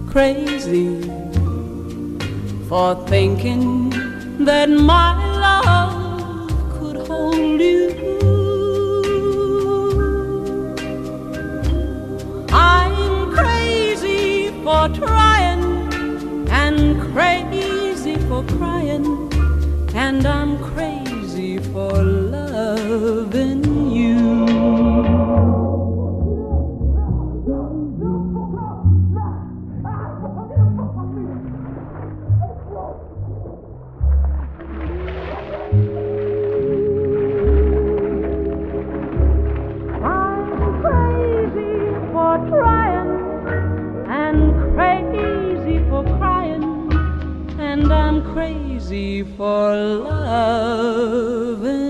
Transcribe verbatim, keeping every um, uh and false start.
crazy for thinking that my love could hold you. I'm crazy for trying and crazy for crying, and I'm crazy for loving you. And I'm crazy for loving